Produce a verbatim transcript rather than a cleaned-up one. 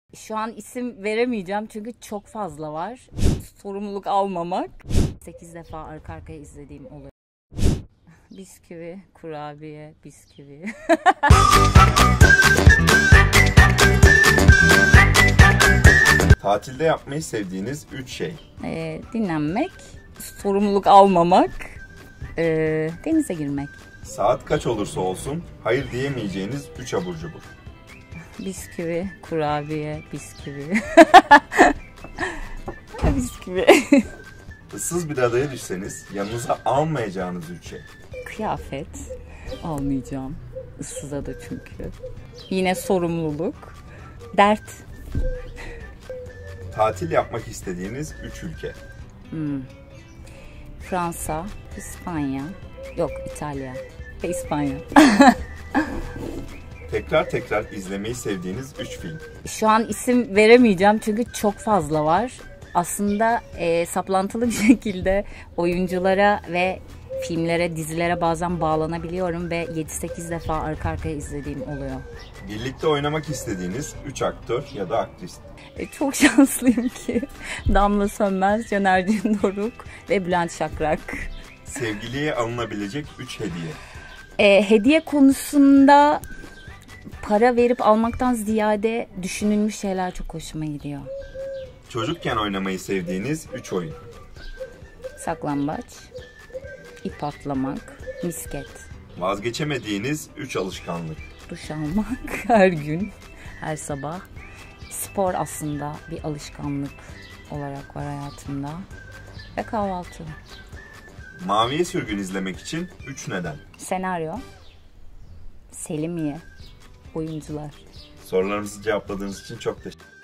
Şu an isim veremeyeceğim çünkü çok fazla var. Sorumluluk almamak. sekiz defa arka arkaya izlediğim oluyor. Bisküvi, kurabiye, bisküvi. Tatilde yapmayı sevdiğiniz üç şey. Ee, dinlenmek, sorumluluk almamak, ee, denize girmek. Saat kaç olursa olsun hayır diyemeyeceğiniz üç abur cubur. Bisküvi, kurabiye, bisküvi. Bisküvi. Issız bir adaya düşseniz yanınıza almayacağınız üç şey. Kıyafet almayacağım. Issız ada çünkü. Yine sorumluluk. Dert. Tatil yapmak istediğiniz üç ülke. Hmm. Fransa, İspanya. Yok, İtalya ve İspanya. Tekrar tekrar izlemeyi sevdiğiniz üç film. Şu an isim veremeyeceğim çünkü çok fazla var. Aslında e, saplantılı bir şekilde oyunculara ve filmlere, dizilere bazen bağlanabiliyorum ve yedi sekiz defa arka arkaya izlediğim oluyor. Birlikte oynamak istediğiniz üç aktör ya da aktris. E, çok şanslıyım ki Damla Sönmez, Caner Cindoruk ve Bülent Şakrak. Sevgiliye alınabilecek üç hediye. E, hediye konusunda para verip almaktan ziyade düşünülmüş şeyler çok hoşuma gidiyor. Çocukken oynamayı sevdiğiniz üç oyun. Saklambaç, ip atlamak, misket. Vazgeçemediğiniz üç alışkanlık. Duş almak her gün, her sabah. Spor aslında bir alışkanlık olarak var hayatımda. Ve kahvaltı. Maviye Sürgün izlemek için üç neden. Senaryo, Selimiye, oyuncular. Sorularımızı cevapladığınız için çok teşekkür ederim.